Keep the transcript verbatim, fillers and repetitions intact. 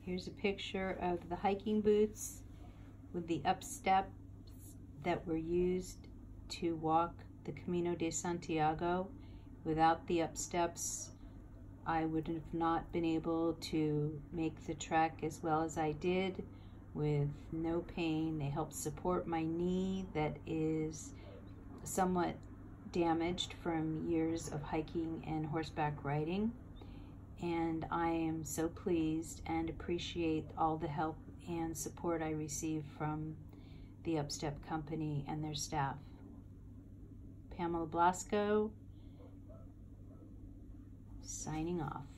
Here's a picture of the hiking boots with the Upsteps that were used to walk the Camino de Santiago. Without the Upsteps, I would have not been able to make the trek as well as I did with no pain. They help support my knee that is somewhat damaged from years of hiking and horseback riding. And I am so pleased and appreciate all the help and support I receive from the Upstep company and their staff. Pamela Blasco, signing off.